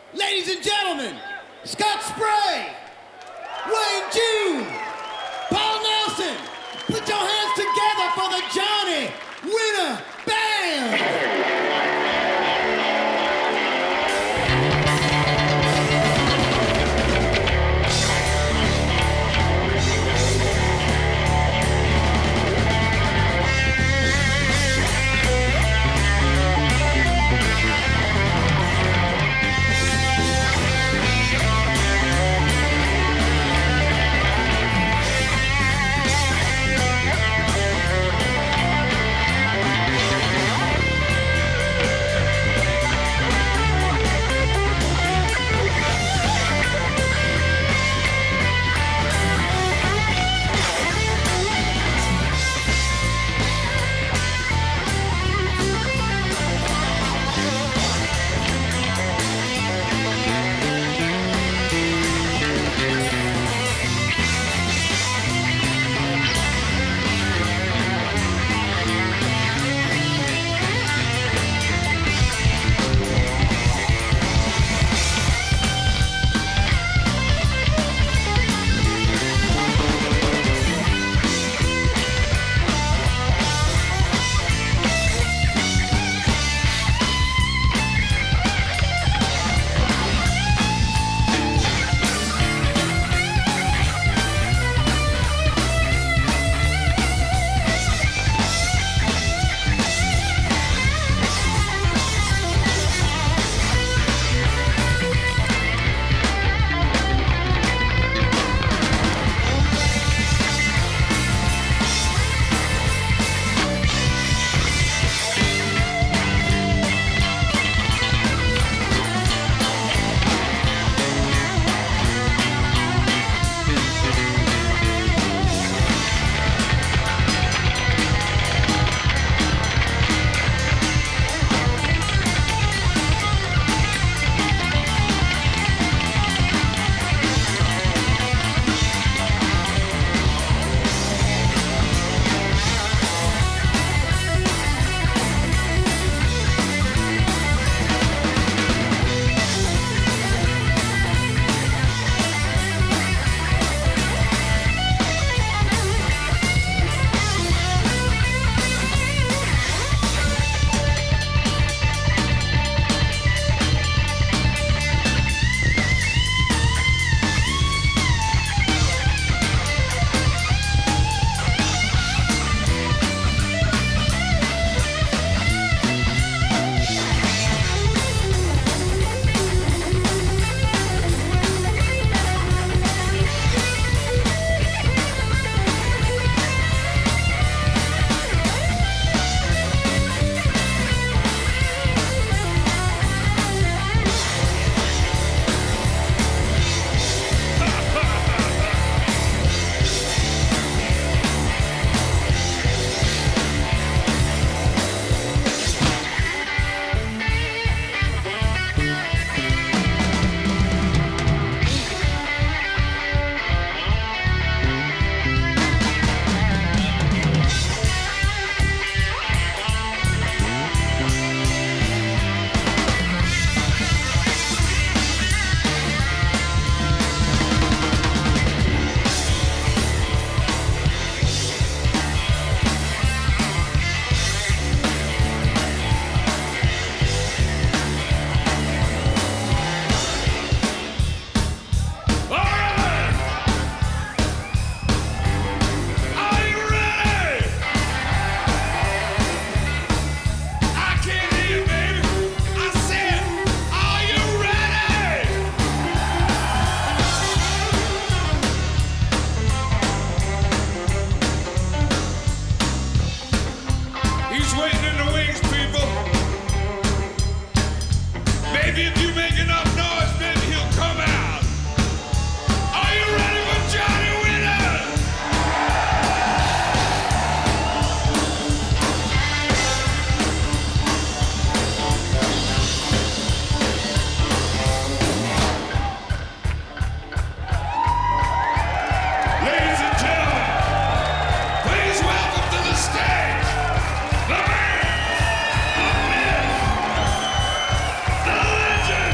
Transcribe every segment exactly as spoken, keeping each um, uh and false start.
Ladies and gentlemen, Scott Spray, Wayne June, Paul Nelson, put your hands together for the Johnny Winter Band! The legend!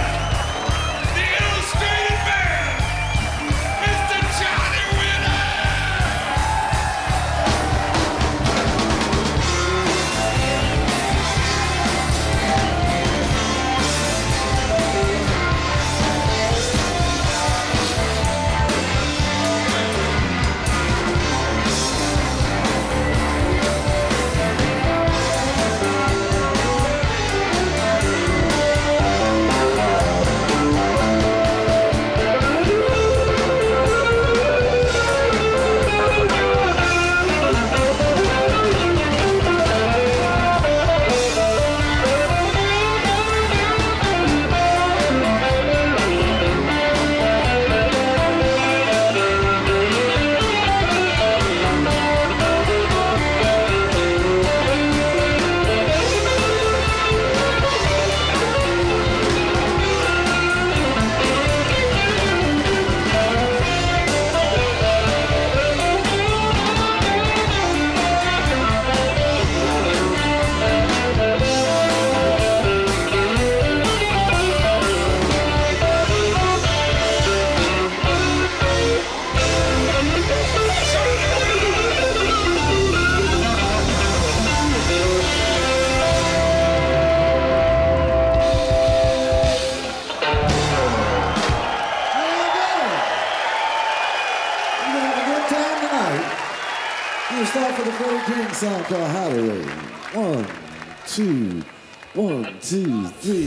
for the forty King song called Hideaway. One, two, one, two, three.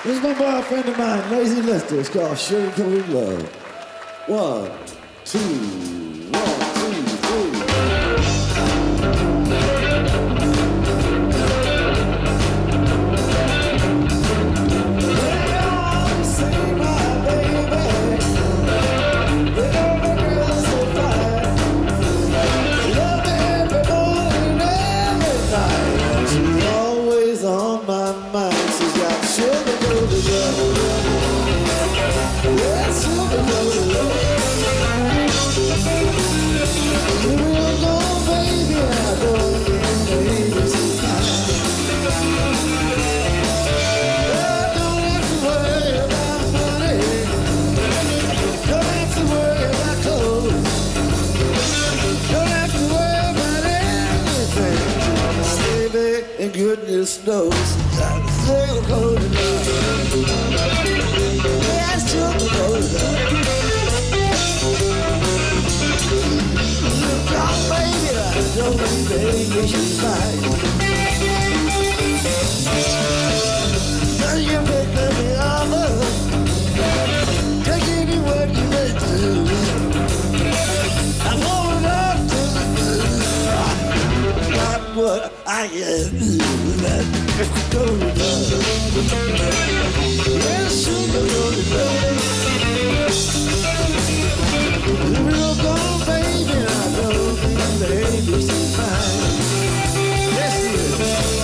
This is my boyfriend of mine, Lazy Lester. It's called Sugar Coated Love. One, two, one, two, three. And goodness knows I'm sugar coated love. Yeah, I'm sugar coated love. Look out, baby, I don't need baby, she's mine. Now you make me offer, take any word you may do. I'm going up to the moon. Not what I am. Sugar coated love. Yeah, sugar coated love. Real gone, baby, I know the baby's mine. Yes, it is.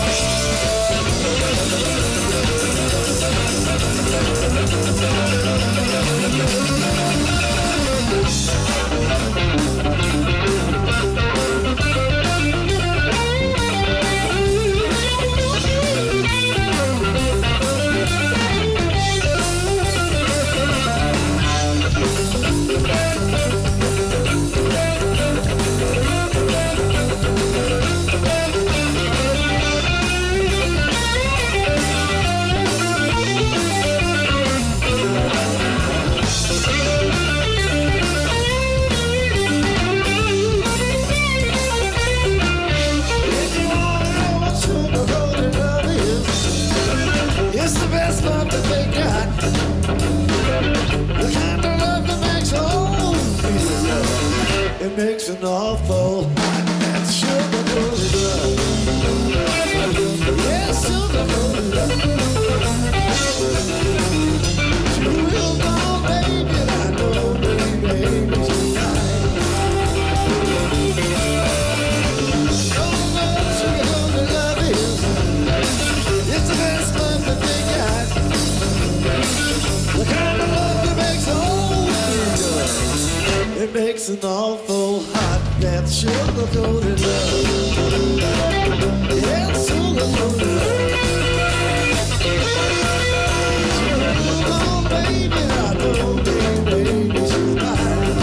It makes an awful lot. That's sugar coated love. Yeah, sugar coated love. You will go, baby, I know, baby, baby, tonight. Oh, no, sugar coated love is. It's the best love that they got. The kind of love that makes the whole thing good. It makes an awful hot, that sugar coated love. Yeah, sugar coated love. Oh, baby, I know, baby, baby, she's mine.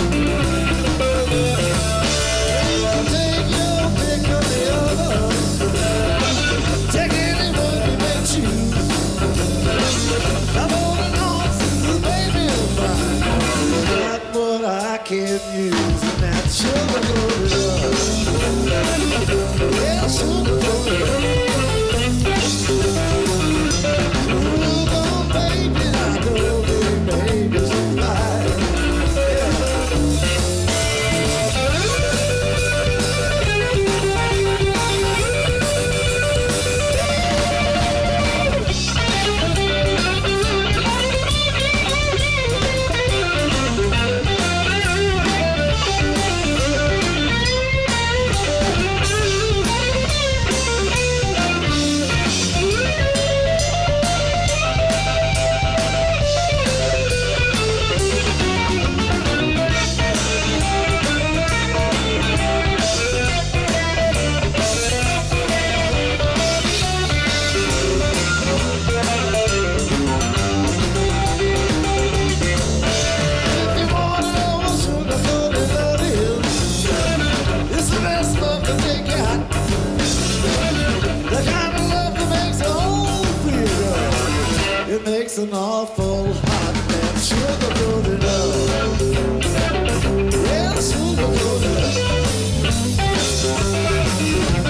Take your pick of the other. Take anyone you may choose. I'm holding on to the baby of mine. Not what I can use. Sugar coated love. Yeah, sugar coated love. Ooh, oh, baby, I know, baby, baby, she's mine. It makes an awful hot man sugar coated love. Yeah, sugar coated love.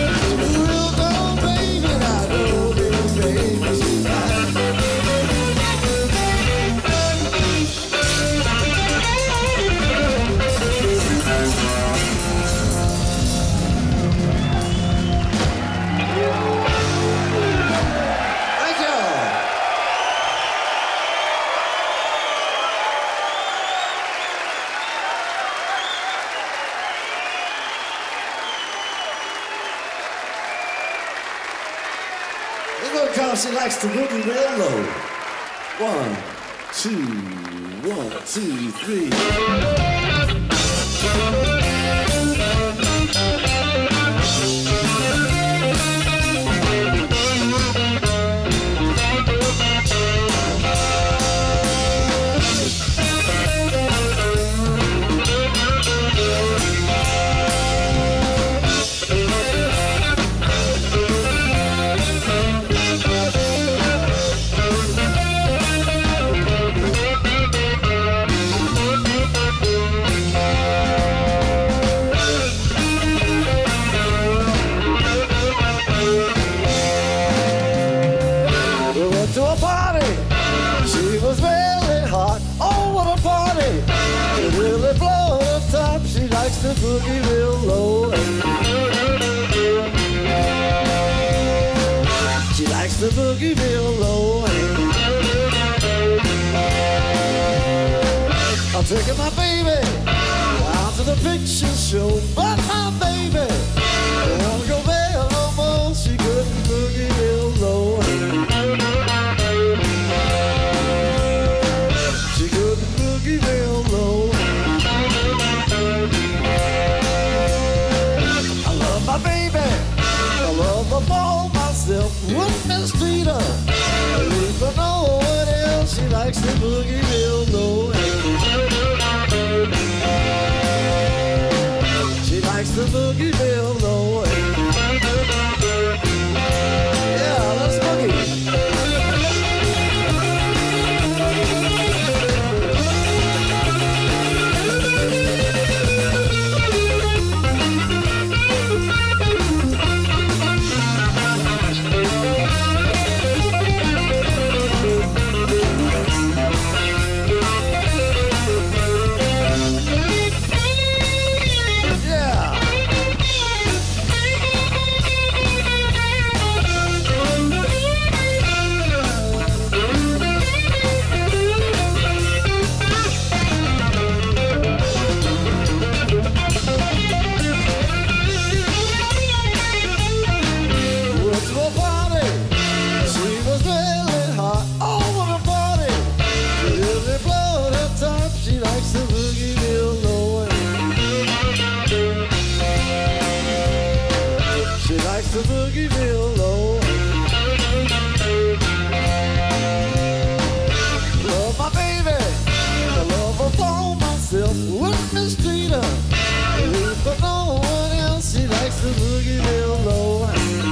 Real gone, baby, I know, baby, baby, she's mine. Because she likes to boogie real low. One, two, one, two, three. The boogie real low. She likes the boogie real low. I'm taking my baby out to the picture show, but my baby don't wanna go there no more. She couldn't boogie real low. She couldn't boogie real low. My baby, I love her for myself. Wouldn't mistreat her. Believe for no one else. She likes the boogie real low. She likes the boogie real low. Yeah, let's boogie. The boogie real low. Love my baby, I love her for myself. Wouldn't mistreat her, believe for no one else. She likes the boogie real low.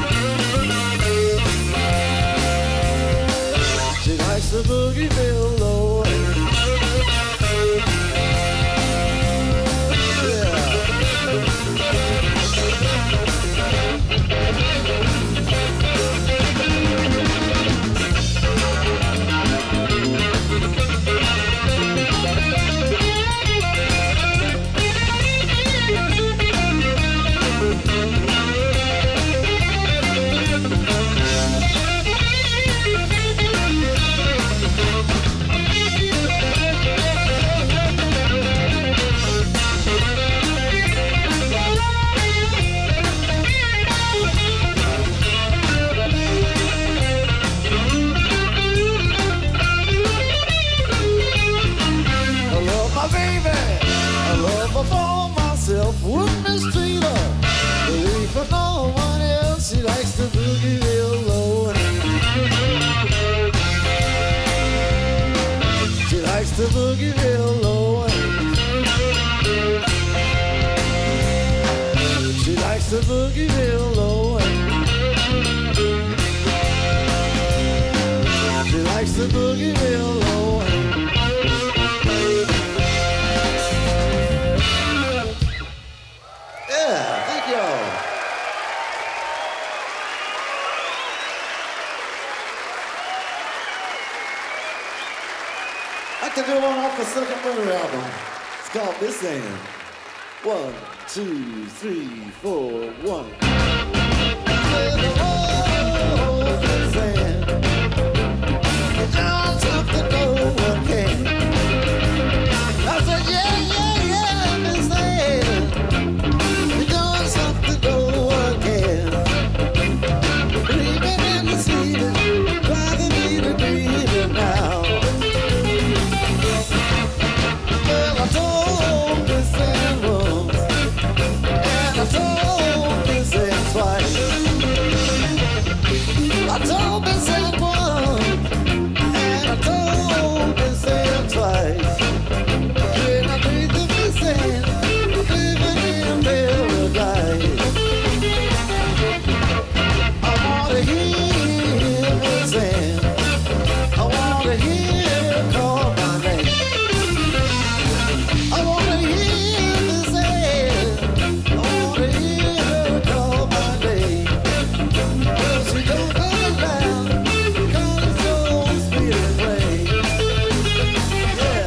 She likes the boogie real low. Wouldn't mistreat her, believe for no one else. She likes the boogie real low. She likes the boogie real low. She likes the boogie real low. She likes the boogie real low. Yeah, thank y'all. I can do one off the second Winter album. It's called This End. One, two, three, four, one. This end. It's just something no one can. I said, yeah, yeah, yeah, this end. It's just something no one can. Dreaming in the sleep. told me said once, and I told me said twice. When I breathe the missing, living in paradise. I wanna hear me sing. I wanna hear her call my name. I wanna hear me say. I wanna hear her call my name. Well, she don't call it loud, 'cause it's so sweet and plain. Yeah.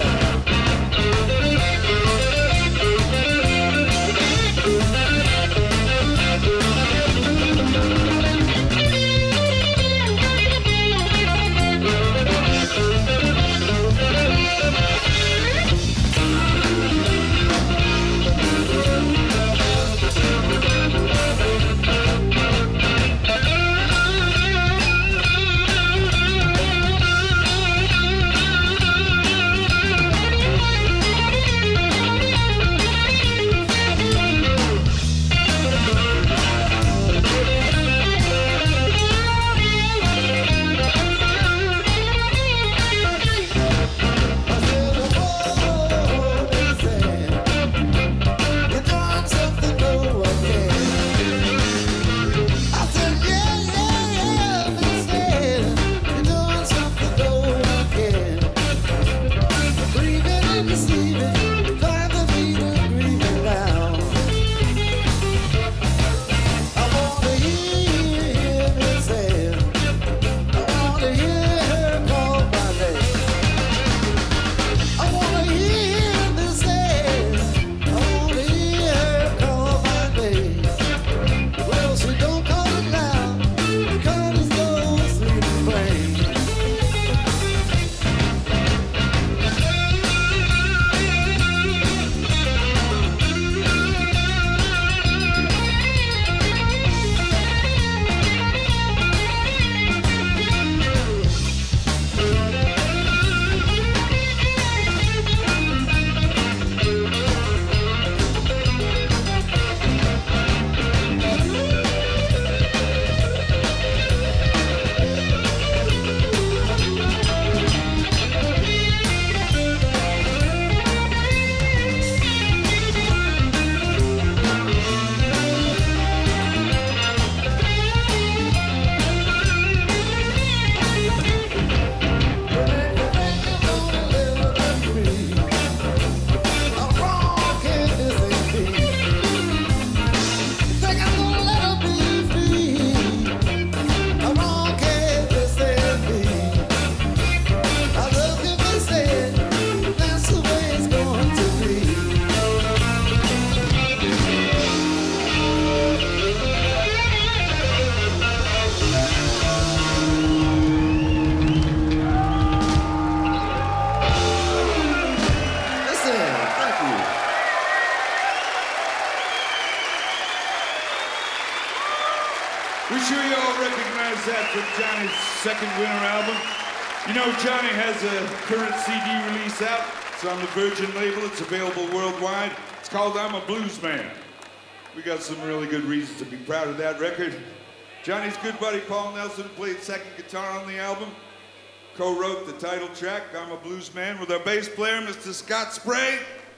We sure you all recognize that from Johnny's second winter album. You know, Johnny has a current C D release out. It's on the Virgin label. It's available worldwide. It's called I'm a Blues Man. We got some really good reasons to be proud of that record. Johnny's good buddy Paul Nelson played second guitar on the album, co-wrote the title track, I'm a Blues Man, with our bass player, Mister Scott Spray.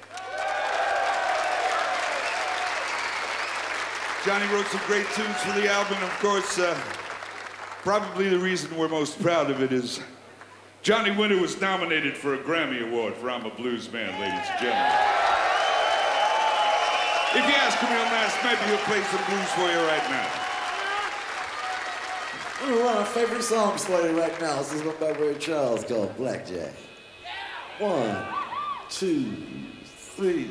Johnny wrote some great tunes for the album, and of course, uh, probably the reason we're most proud of it is Johnny Winter was nominated for a Grammy Award for I'm a Blues Man, ladies and gentlemen. If you ask him real nice, maybe he'll play some blues for you right now. One of our favorite songs for you right now. This is one by Ray Charles called Blackjack. One, two, three.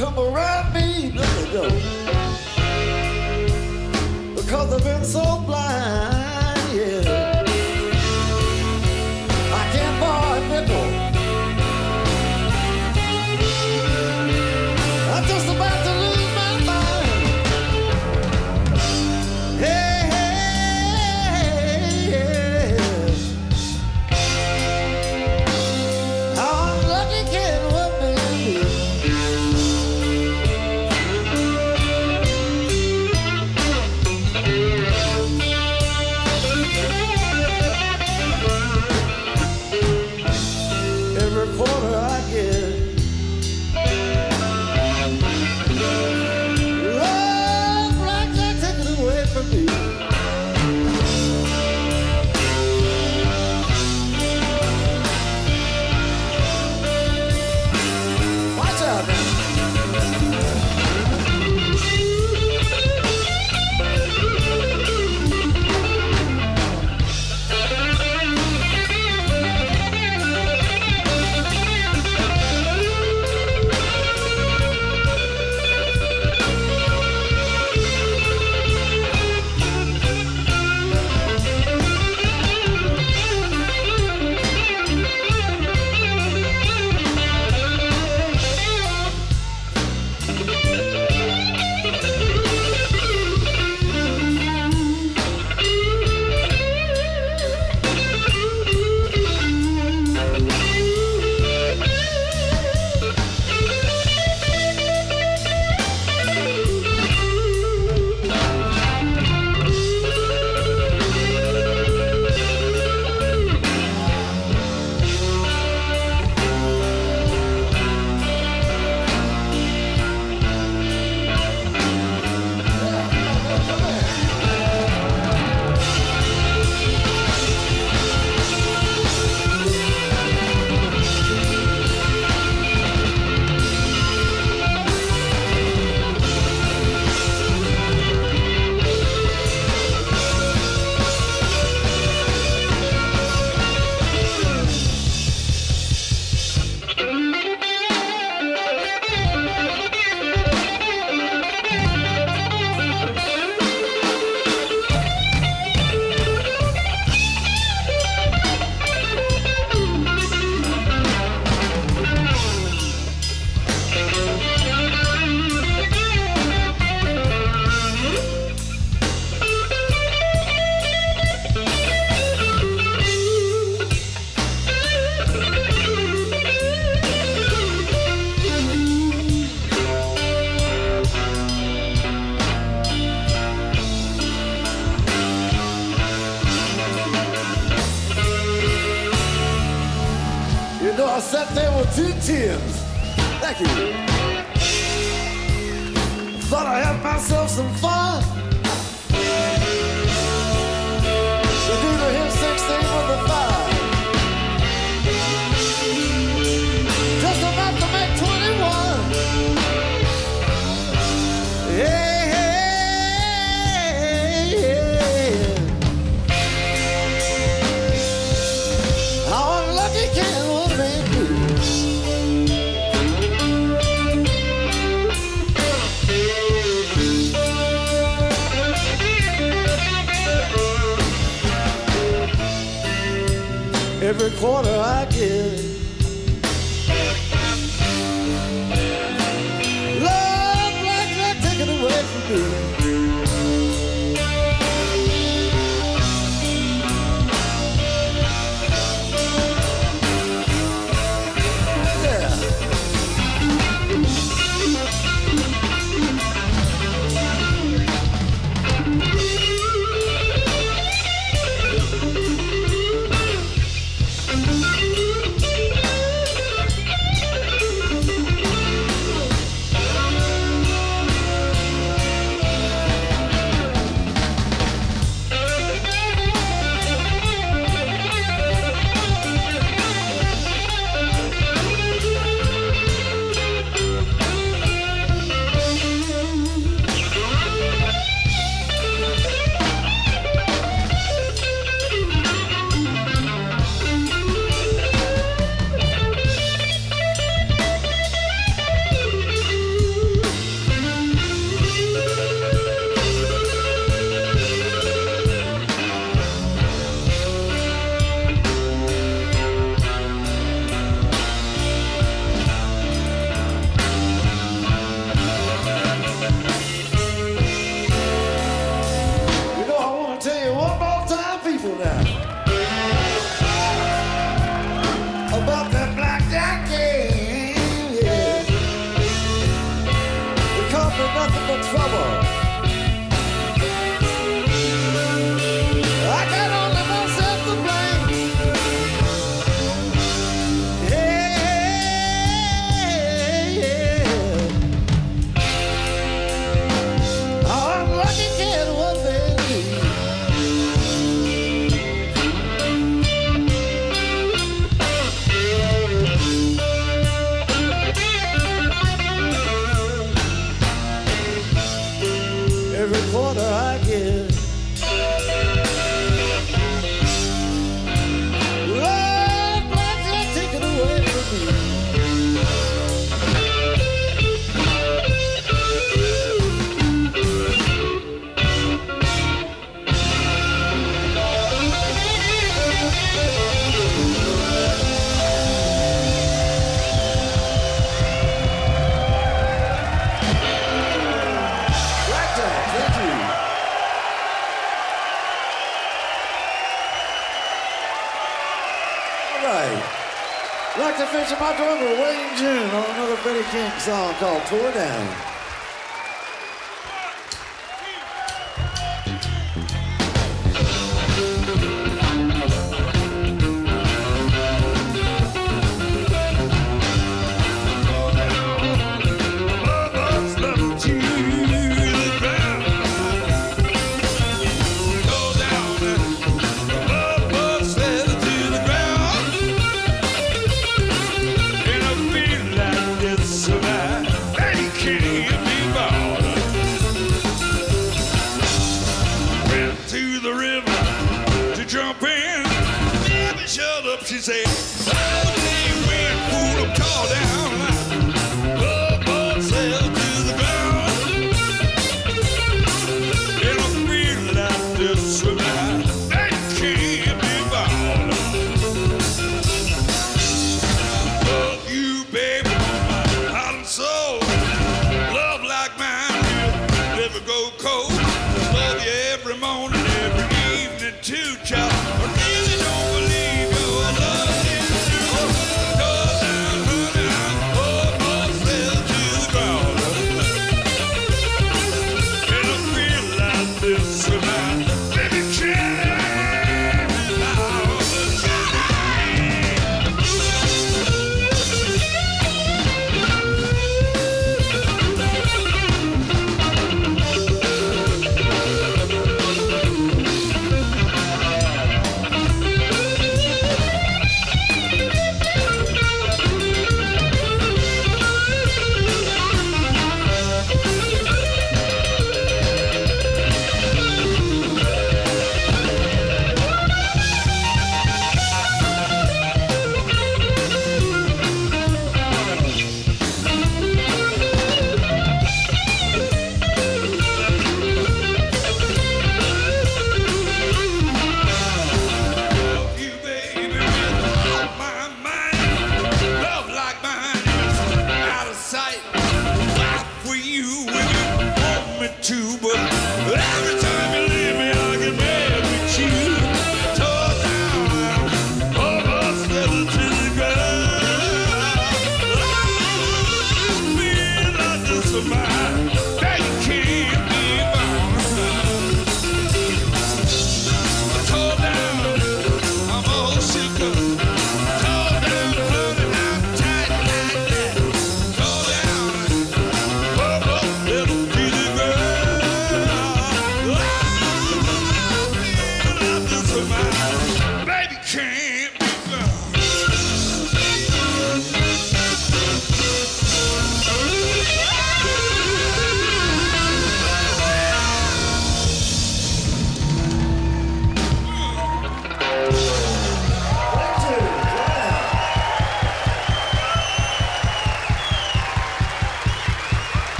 come around me, no, they don't. Because I've been so blind, yeah. I can't borrow a nickel. I'm just about to lose my mind. Hey, hey, hey. How unlucky can one man be? Every quarter I get, love blackjack taken away from me. Watch out now. You know, I sat there with two tears. Thank you. Thought I had myself some fun. To do the hip sixteen with the five. Just about to make twenty-one. Hey, hey, hey. How unlucky can one man be? Every quarter I get, love like that taken away from me. Thank you. right. I'd like to feature my drummer, Wayne June, on another Freddie King song called Tore Down. She said, oh, hey, when fool, I'm tall down. Oh, boy, sail to the ground. And I feel like this tonight. That can't be bound. Love you, baby, my heart and soul. Love like mine will never go cold. Love you every morning, every evening too, child. I really don't believe your love is true. Go down, honey, I'm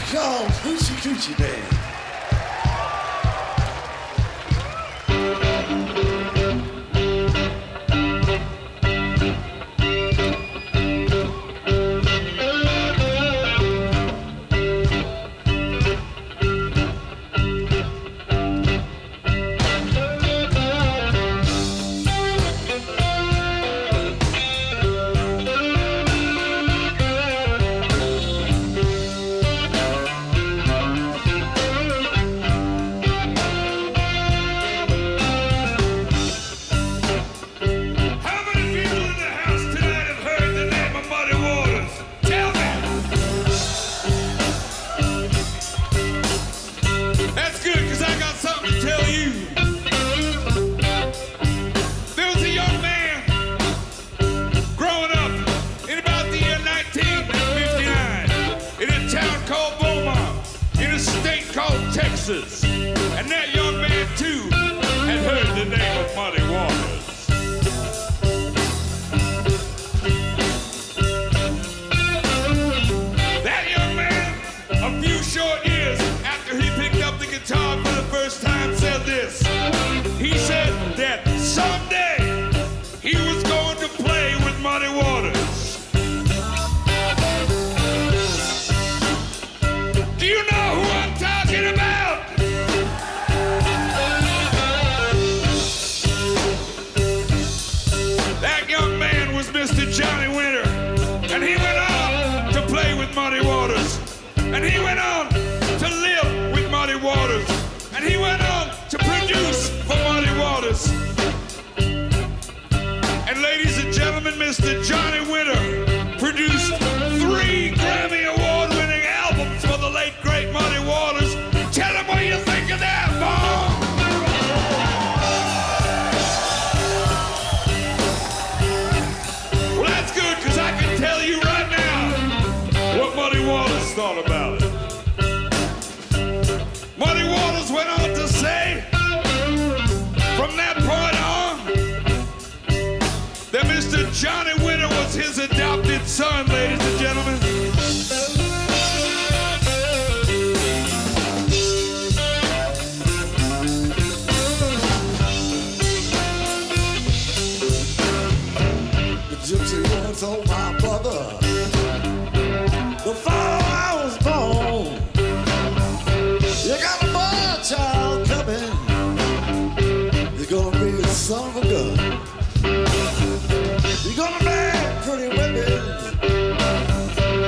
called Hoochie Coochie Band. And that young man, too, had heard the name of Muddy Waters. That young man, a few short years after he picked up the guitar for the first time, said this. He said that someday he was going to play with Muddy Waters. Do you know who I'm talking about? That young man was Mister Johnny Winter, and he went on to play with Muddy Waters, and he went on to live with Muddy Waters, and he went on to produce for Muddy Waters. And ladies and gentlemen, Mister Johnny Winter produced three Grammy Award-winning albums for the late, great Muddy Waters. Tell him what you think of that, Mom! Well, that's good, because I can tell you right now what Muddy Waters thought about it. Muddy Waters went on to say, from that point on, that Mister Johnny Winter was his adopted son, ladies and gentlemen. Gypsy woman told my brother the fall I was born. You got a boy child coming. You're gonna be a son of a gun. You're gonna marry pretty women.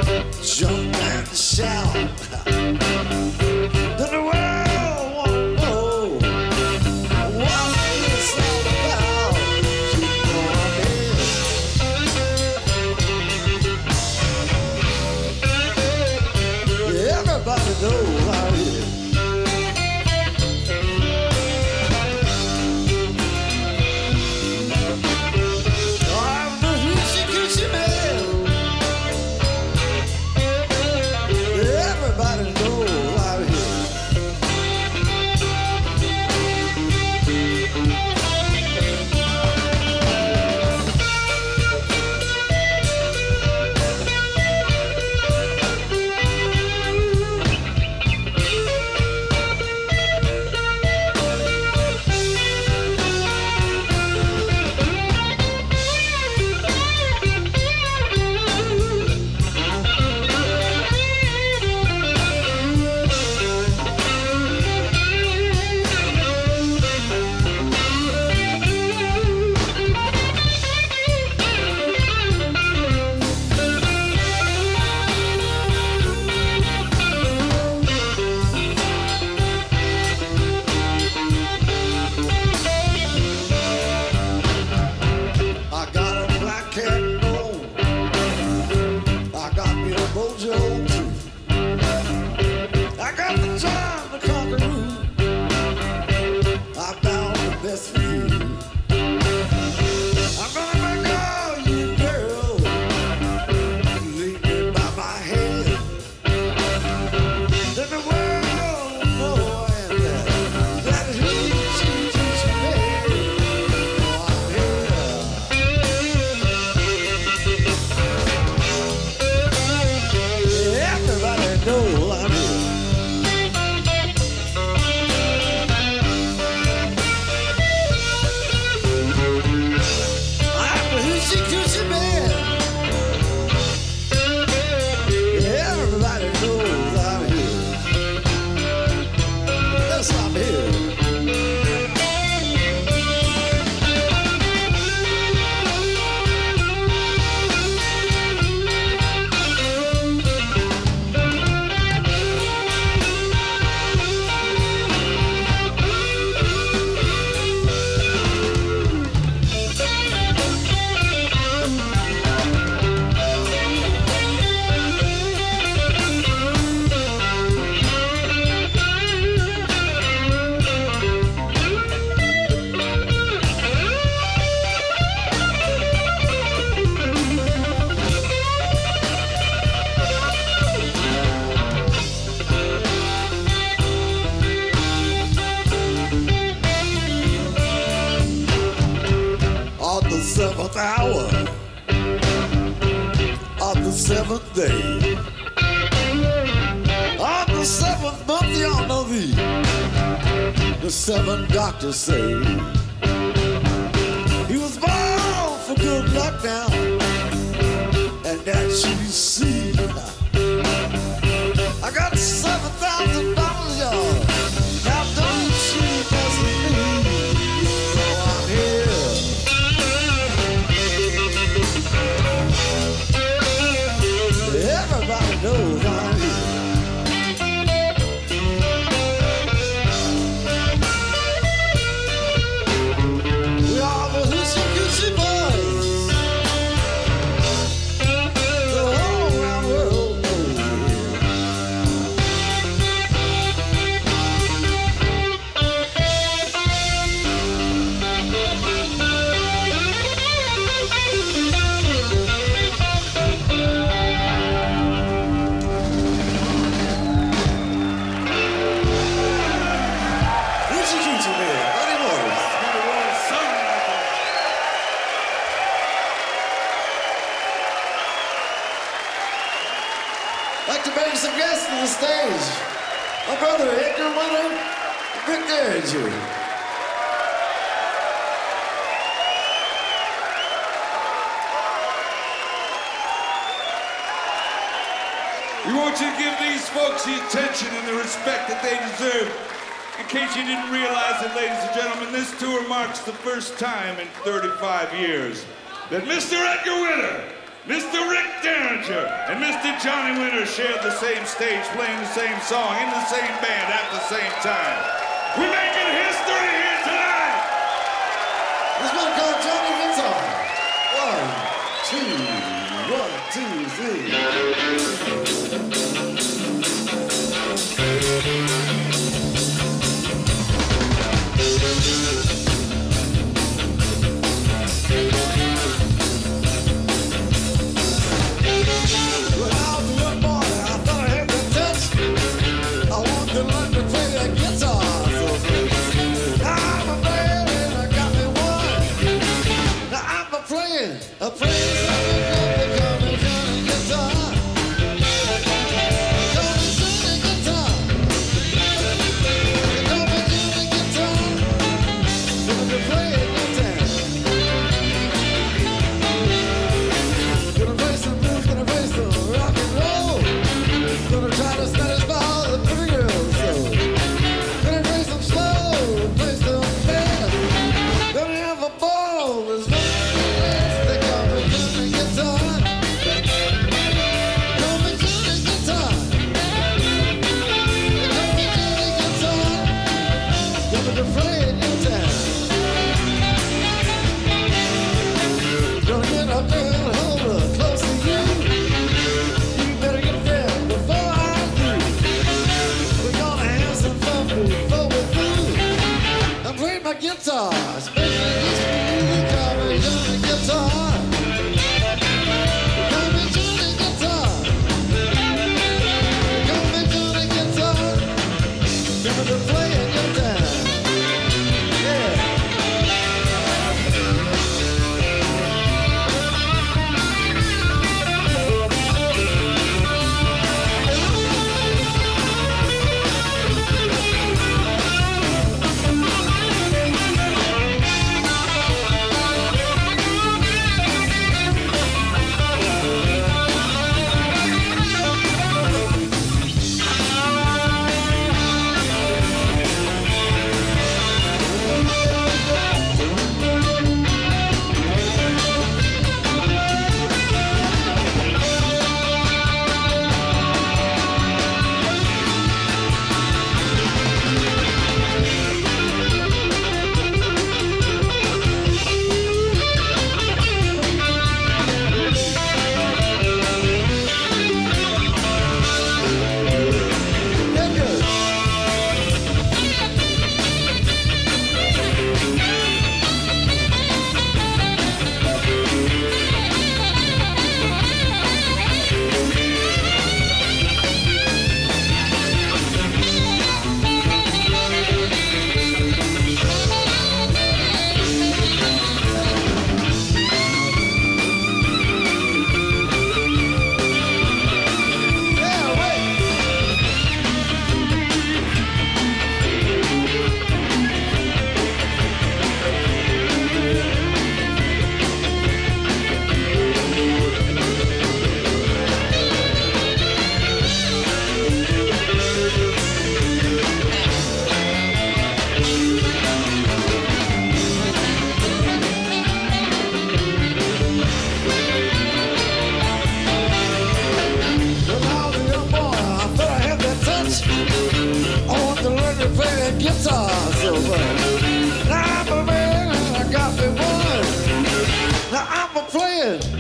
seventh day. On the seventh month, y'all know the, the seven doctors say he was born for good luck now, and that you see. I got seven thousand dollars, y'all. Now don't you mess with me. You know I'm here. Everybody knows I'm here. We are the Hoochie Coochie Boys. The whole round world knows Hoochie Coochie Man, Buddy Morris. I'd like to bring some guests to the stage. My brother Edgar Winter, Rick Derringer. We want you to give these folks the attention and the respect that they deserve. In case you didn't realize it, ladies and gentlemen, this tour marks the first time in thirty-five years that Mister Edgar Winter, Mister Rick Derringer, and Mister Johnny Winter shared the same stage, playing the same song, in the same band at the same time. We're making history here tonight! This one called Johnny Guitar. One, two, one, two, three. When I was a young boy, I thought I had the touch. I wanted to learn to play the guitar. So now I'm a man and I got me one. Now I'm a playing, a playing something called the Johnny Johnny guitar.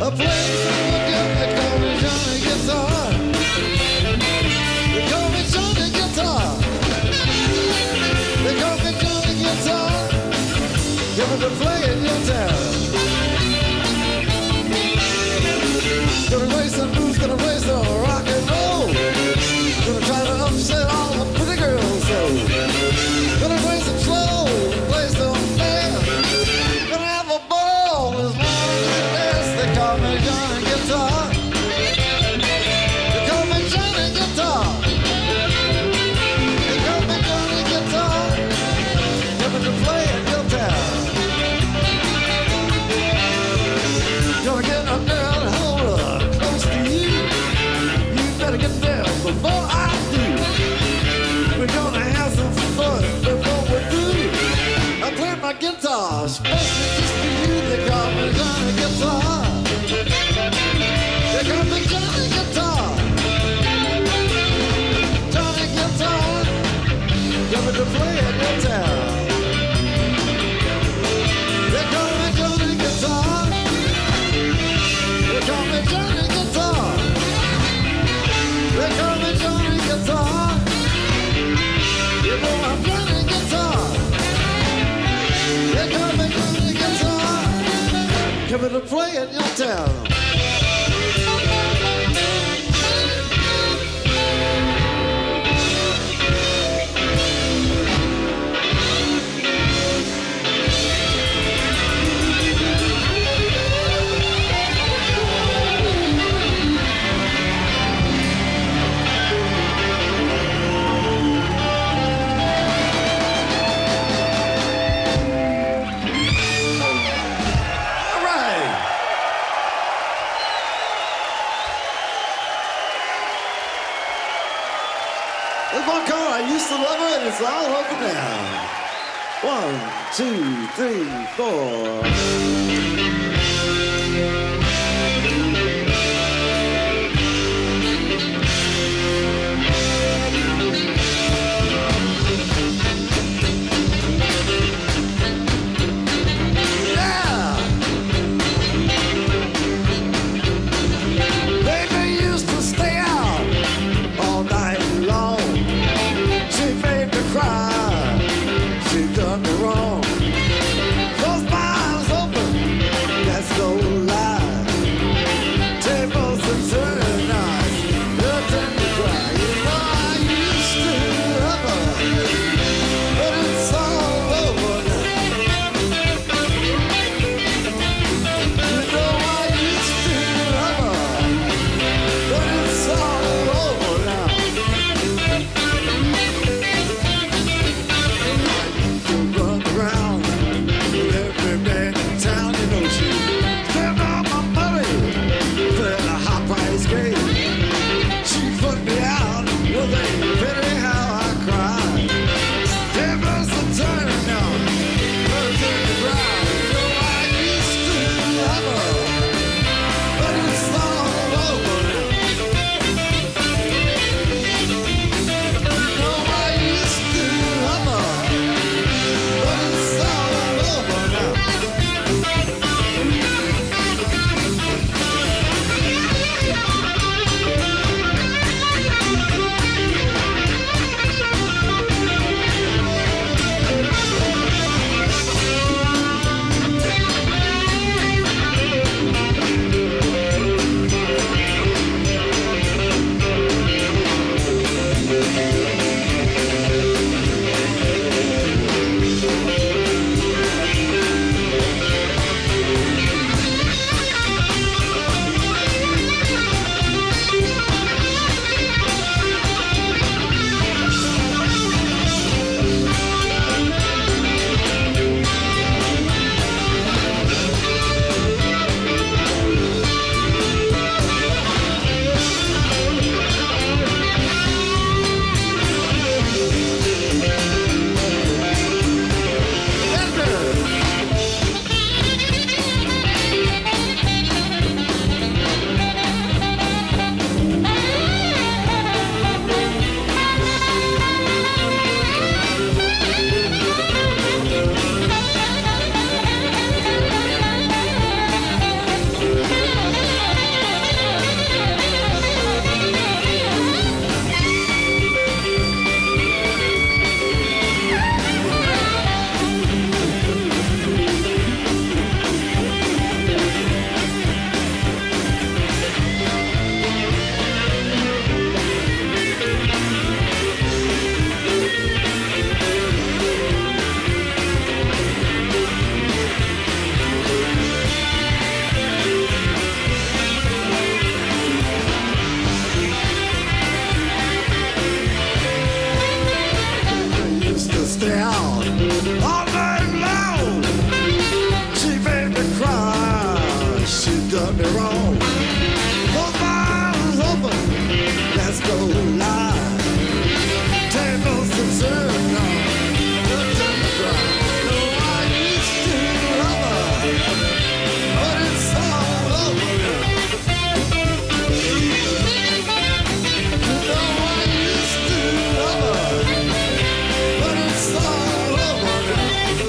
I play so good, they call me Johnny Guitar. They call me Johnny Guitar. They call me Johnny Guitar. Give it to play in your town. Gonna race the blues, gonna race the rock and roll. Gonna try to upset all the pretty girls, so gonna race them slow, play some fair. Gonna have a ball as long as it lasts. They call me Johnny Guitar. They call me Johnny Guitar. They call me Johnny Guitar. Give it to play in your town. Gonna get up there and hold her close to you. You better get there before I do. We're gonna have some fun before we do. I play my guitar, especially just for you. They call me Johnny Guitar. They call me Johnny Guitar. Johnny Guitar. Give it to play in your town. They call me Johnny Guitar. They call me Johnny Guitar. They call me Johnny Guitar. You know I'm Johnny Guitar. They call me Johnny Guitar. Give it a play in your town. All right. There's one call, I used to love her, and it's all over now. One, two, three, four. Yeah! Baby used to stay out all night long. She made me cry. She done me wrong. Close my eyes open. so alive. Tables and circles, the temper. No, I used to love her, but it's all over now. You know I used to love her, but it's all over now.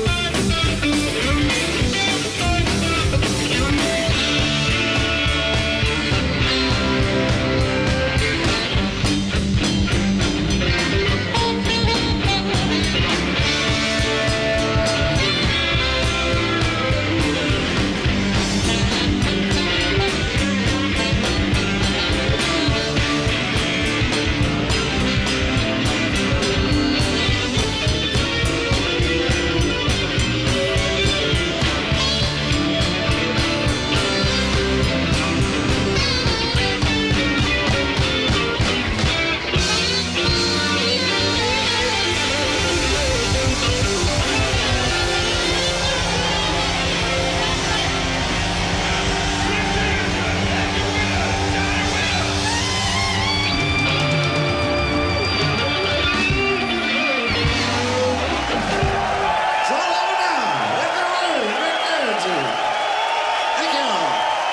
It's all over now. Let the room, let the energy. Thank y'all.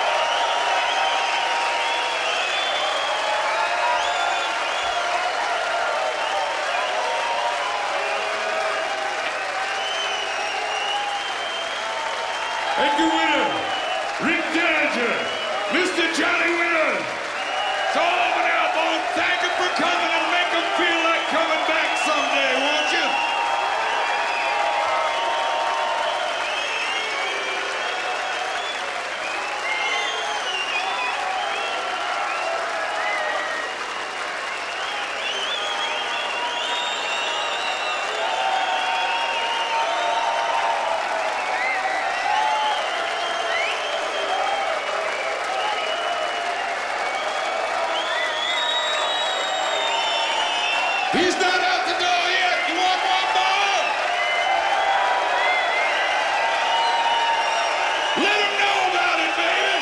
And your winner, Rick Derringer, Mister Johnny Winter. It's all over now, Bone. Thank him for coming and make him feel like coming back someday, won't you? He's not out the door yet. You want one more? Let him know about it, baby.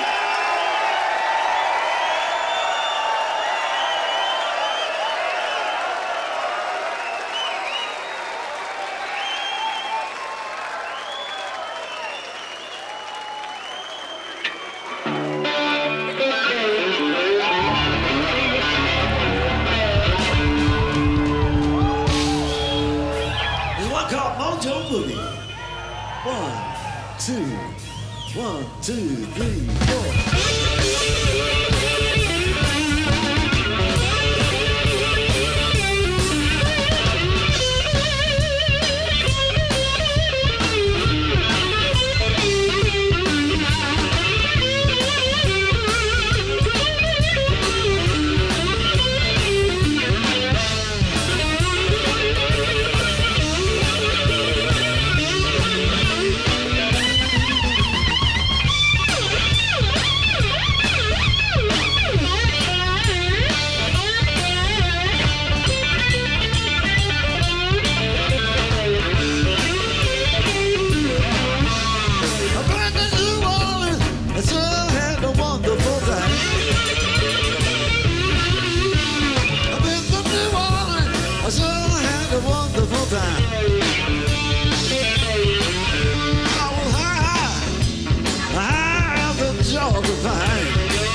There's one called Mojo Boogie. One, two, one, two, three, four. I've been to New Orleans, I sure had a wonderful time. I've been to New Orleans, I sure had a wonderful time. I was high, high as a Georgia pine.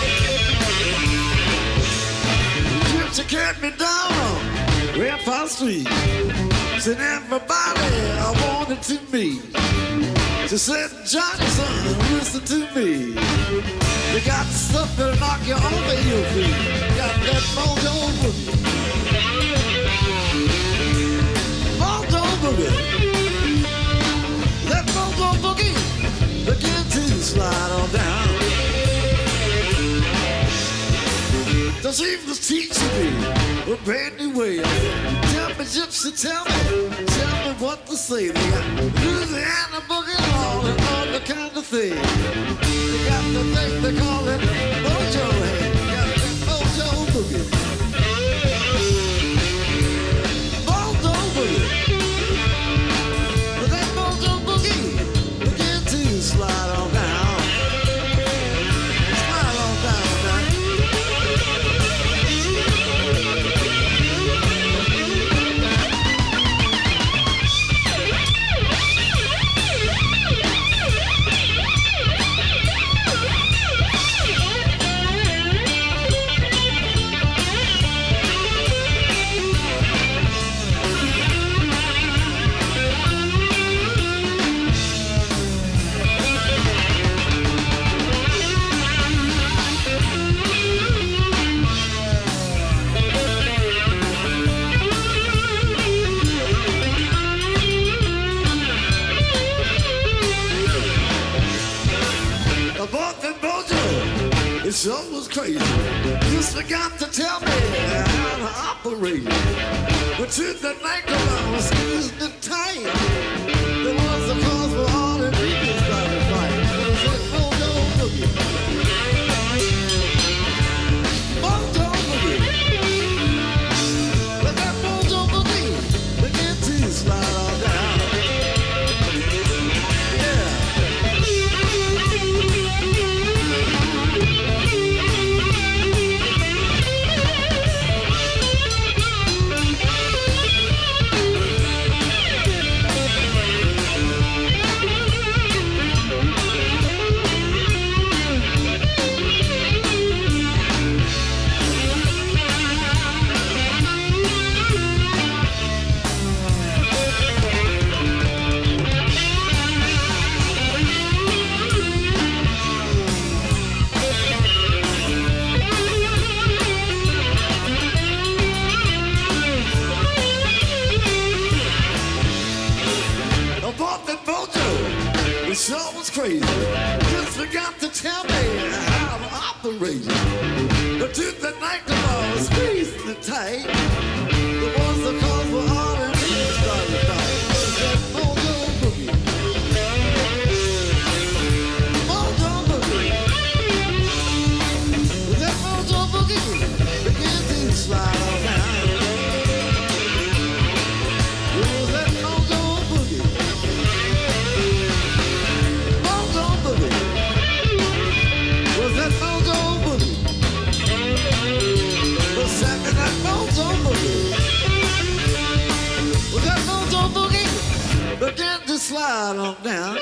Gypsy cut me down on Rampart Street. Said everybody I wanted to meet. She said, Johnny, son, listen to me. You got stuff that'll knock you over your feet. Got that mojo boogie. Mojo boogie. That mojo boogie begin to slide on down. The chief was teaching me a brand new way. Tell me, Gypsy, tell me, tell me what to say. They got Louisiana boogie all and all the kind of thing. They got the thing they call it mojo head. They got that mojo boogie. Mojo boogie. But that mojo boogie begin to slide on down. Slide on down now. tell me how to operate. But to the night around, squeezing the tight. There was a cause for all the people started to fight. It was like Mojo Boogie. Mojo Boogie. But that Mojo Boogie began to slide on down. Yeah. The show was crazy. Just forgot to tell me how to operate. But to the night the ball squeezed the tight. The ones that cause for all the niggas started to fight. That Mojo Boogie. Mojo Boogie. That Mojo Boogie began to slide on down. It was that Mojo Boogie. Was that Mojo Boogie? The second that Mojo Boogie. Was that Mojo Boogie? Began to slide on down.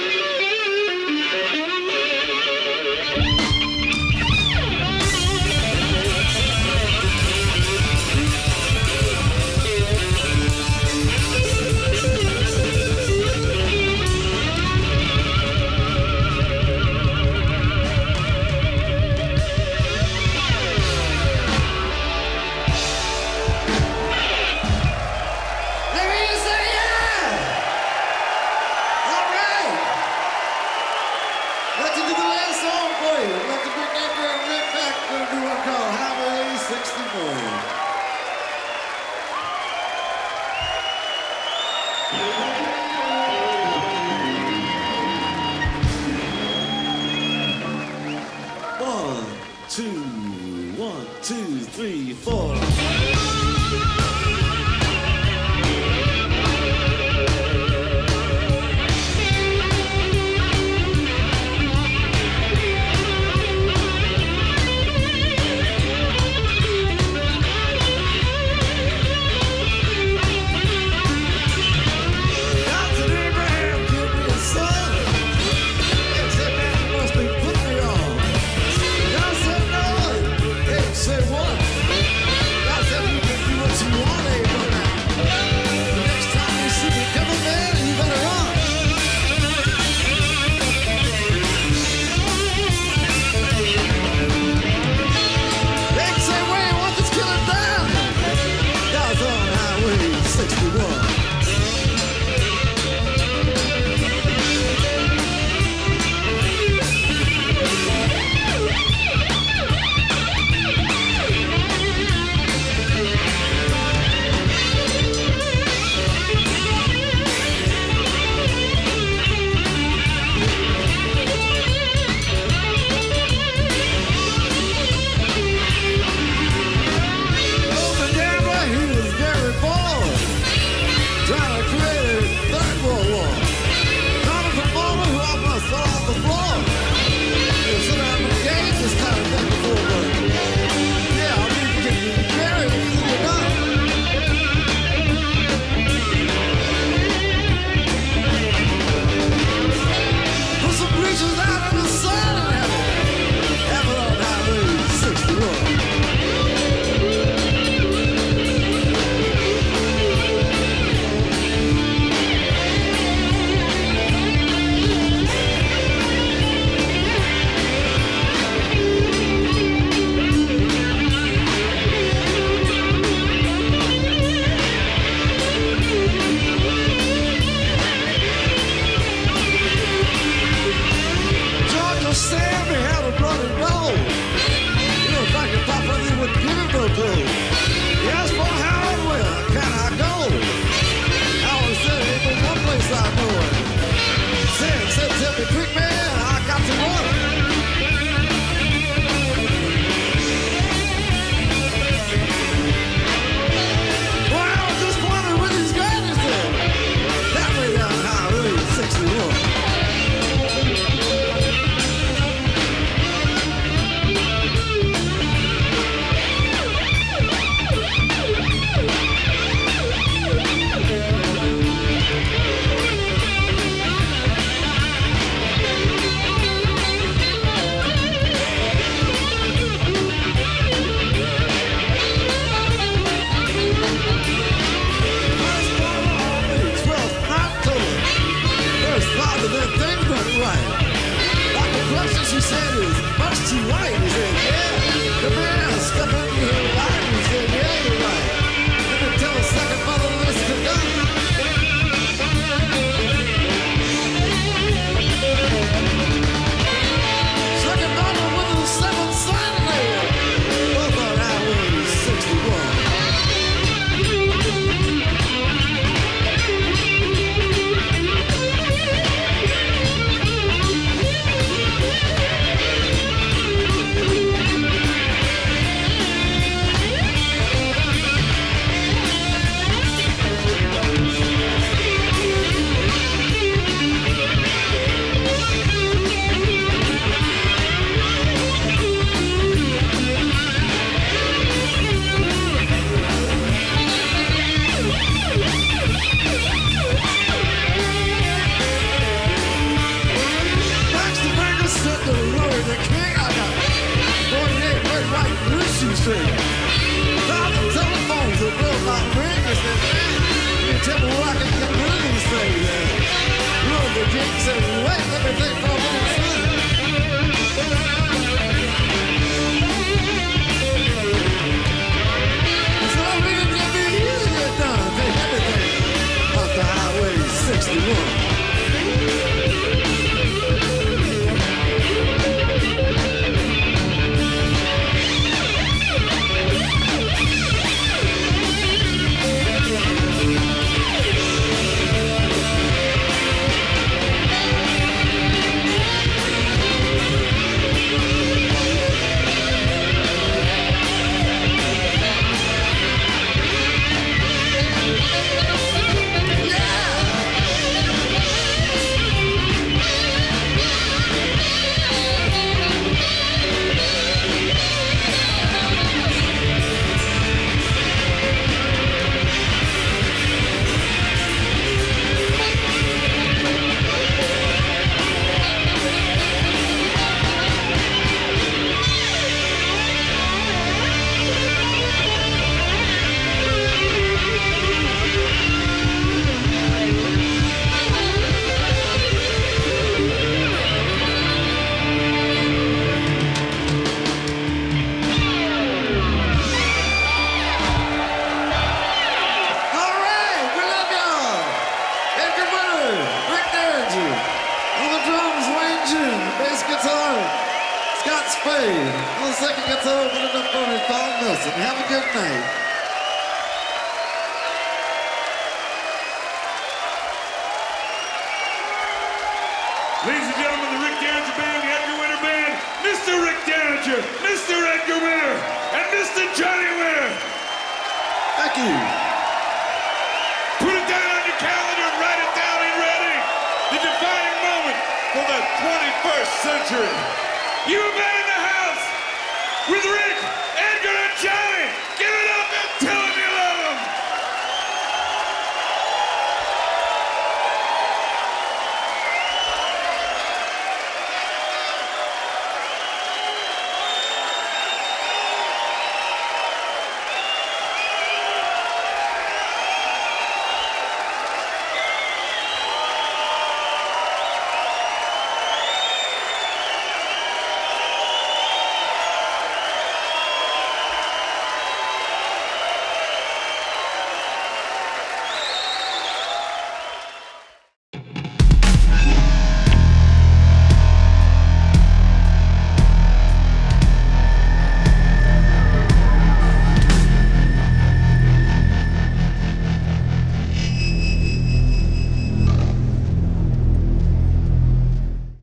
One, two, one, two, three, four. Say what? God said you can do what you want. everything from inside. So I really can be easy to get done. Take everything off the Highway sixty-one. On the second guitar, put it up for me, Paul Nelson. Have a good night. Ladies and gentlemen, the Rick Derringer Band, the Edgar Winter Band, Mister Rick Derringer, Mister Edgar Winter, and Mister Johnny Winter. Thank you. Put it down on your calendar and write it down and ready. The defining moment for the twenty-first century. You have been in the house with Rick.